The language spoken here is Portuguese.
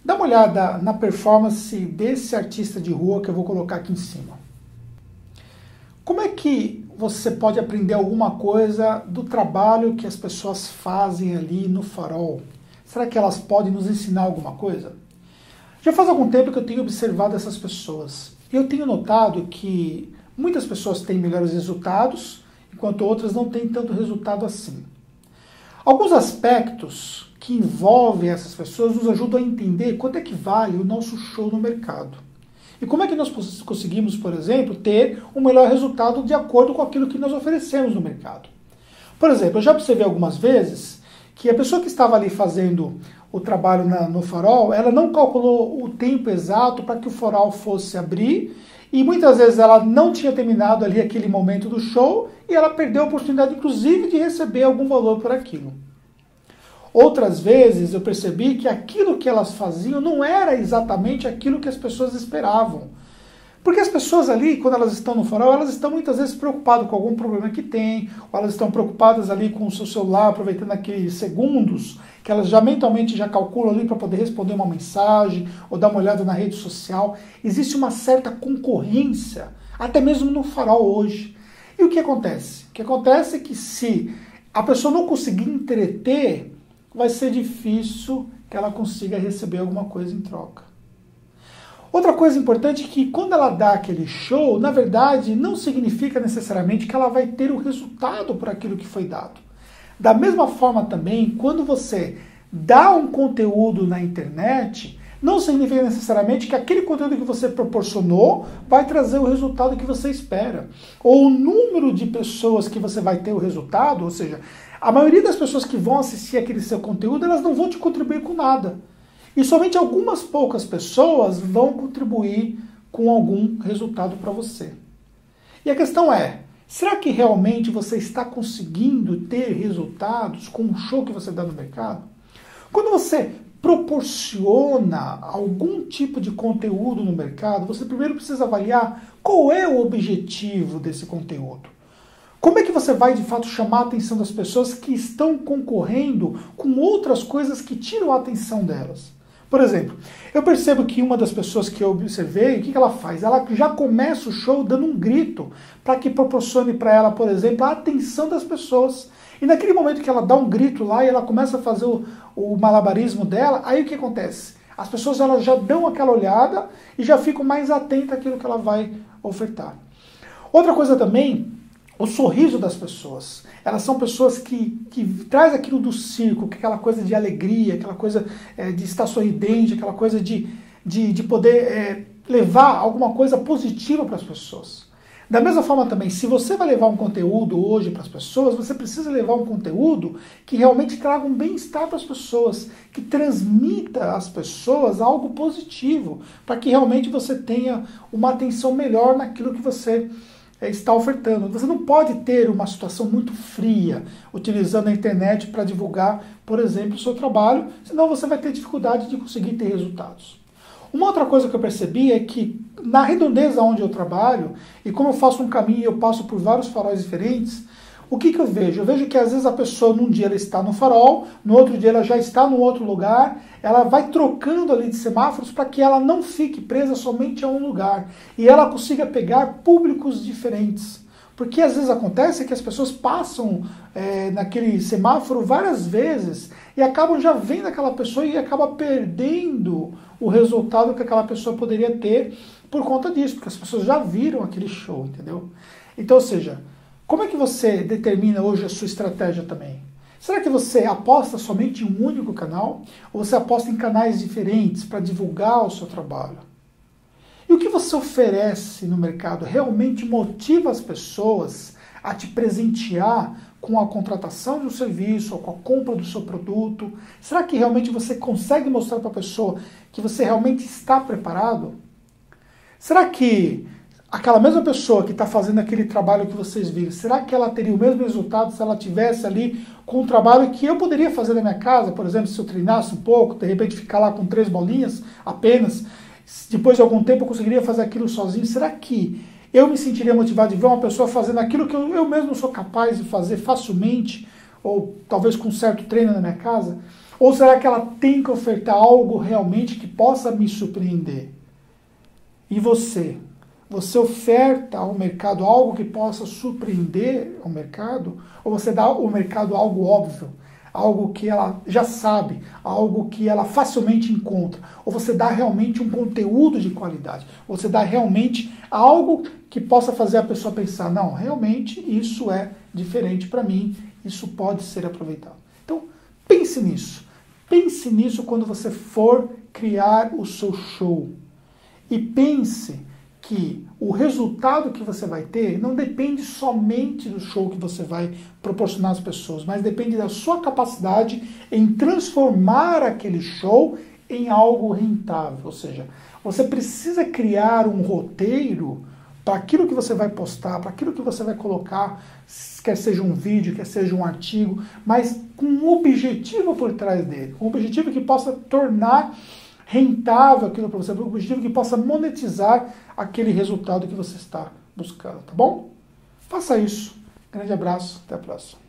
Dá uma olhada na performance desse artista de rua que eu vou colocar aqui em cima. Como é que você pode aprender alguma coisa do trabalho que as pessoas fazem ali no farol? Será que elas podem nos ensinar alguma coisa? Já faz algum tempo que eu tenho observado essas pessoas. E eu tenho notado que muitas pessoas têm melhores resultados, enquanto outras não têm tanto resultado assim. Alguns aspectos que envolvem essas pessoas nos ajudam a entender quanto é que vale o nosso show no mercado. E como é que nós conseguimos, por exemplo, ter um melhor resultado de acordo com aquilo que nós oferecemos no mercado. Por exemplo, eu já observei algumas vezes que a pessoa que estava ali fazendo o trabalho no farol, ela não calculou o tempo exato para que o farol fosse abrir e muitas vezes ela não tinha terminado ali aquele momento do show e ela perdeu a oportunidade, inclusive, de receber algum valor por aquilo. Outras vezes eu percebi que aquilo que elas faziam não era exatamente aquilo que as pessoas esperavam. Porque as pessoas ali, quando elas estão no farol, elas estão muitas vezes preocupadas com algum problema que tem, ou elas estão preocupadas ali com o seu celular, aproveitando aqueles segundos que elas já mentalmente já calculam ali para poder responder uma mensagem, ou dar uma olhada na rede social. Existe uma certa concorrência, até mesmo no farol hoje. E o que acontece? O que acontece é que se a pessoa não conseguir entreter, vai ser difícil que ela consiga receber alguma coisa em troca. Outra coisa importante é que quando ela dá aquele show, na verdade, não significa necessariamente que ela vai ter o resultado por aquilo que foi dado. Da mesma forma também, quando você dá um conteúdo na internet, não significa necessariamente que aquele conteúdo que você proporcionou vai trazer o resultado que você espera. Ou o número de pessoas que você vai ter o resultado, ou seja, a maioria das pessoas que vão assistir aquele seu conteúdo, elas não vão te contribuir com nada. E somente algumas poucas pessoas vão contribuir com algum resultado para você. E a questão é, será que realmente você está conseguindo ter resultados com o show que você dá no mercado? Quando você proporciona algum tipo de conteúdo no mercado, você primeiro precisa avaliar qual é o objetivo desse conteúdo. Como é que você vai, de fato, chamar a atenção das pessoas que estão concorrendo com outras coisas que tiram a atenção delas? Por exemplo, eu percebo que uma das pessoas que eu observei, o que ela faz? Ela já começa o show dando um grito para que proporcione para ela, por exemplo, a atenção das pessoas. E naquele momento que ela dá um grito lá e ela começa a fazer o malabarismo dela, aí o que acontece? As pessoas elas já dão aquela olhada e já ficam mais atentas àquilo que ela vai ofertar. Outra coisa também, o sorriso das pessoas. Elas são pessoas que traz aquilo do circo, aquela coisa de alegria, aquela coisa de estar sorridente, aquela coisa de poder levar alguma coisa positiva para as pessoas. Da mesma forma também, se você vai levar um conteúdo hoje para as pessoas, você precisa levar um conteúdo que realmente traga um bem-estar para as pessoas, que transmita às pessoas algo positivo, para que realmente você tenha uma atenção melhor naquilo que você está ofertando. Você não pode ter uma situação muito fria utilizando a internet para divulgar, por exemplo, o seu trabalho, senão você vai ter dificuldade de conseguir ter resultados. Uma outra coisa que eu percebi é que na redondeza onde eu trabalho, e como eu faço um caminho e eu passo por vários faróis diferentes, o que eu vejo? Eu vejo que às vezes a pessoa num dia ela está no farol, no outro dia ela já está num outro lugar, ela vai trocando ali de semáforos para que ela não fique presa somente a um lugar e ela consiga pegar públicos diferentes. Porque às vezes acontece que as pessoas passam naquele semáforo várias vezes e acabam já vendo aquela pessoa e acaba perdendo o resultado que aquela pessoa poderia ter por conta disso, porque as pessoas já viram aquele show, entendeu? Então, ou seja, como é que você determina hoje a sua estratégia também? Será que você aposta somente em um único canal? Ou você aposta em canais diferentes para divulgar o seu trabalho? E o que você oferece no mercado realmente motiva as pessoas a te presentear com a contratação de um serviço ou com a compra do seu produto? Será que realmente você consegue mostrar para a pessoa que você realmente está preparado? Será que aquela mesma pessoa que está fazendo aquele trabalho que vocês viram, será que ela teria o mesmo resultado se ela tivesse ali com um trabalho que eu poderia fazer na minha casa? Por exemplo, se eu treinasse um pouco, de repente ficar lá com 3 bolinhas apenas, depois de algum tempo eu conseguiria fazer aquilo sozinho. Será que eu me sentiria motivado de ver uma pessoa fazendo aquilo que eu mesmo sou capaz de fazer facilmente, ou talvez com certo treino na minha casa? Ou será que ela tem que ofertar algo realmente que possa me surpreender? E você? Você oferta ao mercado algo que possa surpreender o mercado? Ou você dá ao mercado algo óbvio? Algo que ela já sabe, algo que ela facilmente encontra? Ou você dá realmente um conteúdo de qualidade? Você dá realmente algo que possa fazer a pessoa pensar, não, realmente isso é diferente para mim, isso pode ser aproveitado. Então, pense nisso. Pense nisso quando você for criar o seu show. E pense que o resultado que você vai ter não depende somente do show que você vai proporcionar às pessoas, mas depende da sua capacidade em transformar aquele show em algo rentável. Ou seja, você precisa criar um roteiro para aquilo que você vai postar, para aquilo que você vai colocar, quer seja um vídeo, quer seja um artigo, mas com um objetivo por trás dele, um objetivo que possa tornar rentável aquilo para você, um objetivo que possa monetizar aquele resultado que você está buscando, tá bom? Faça isso. Grande abraço, até a próxima.